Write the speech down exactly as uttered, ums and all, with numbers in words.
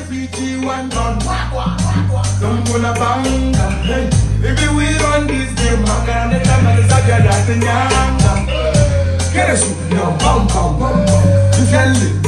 Fiji one gun. Don't wanna bang. Hey, if we run this game, I'm gonna tell my Zaga that the Nyanga. Get a shoot, no, bum, bum, bum, bum. You can live.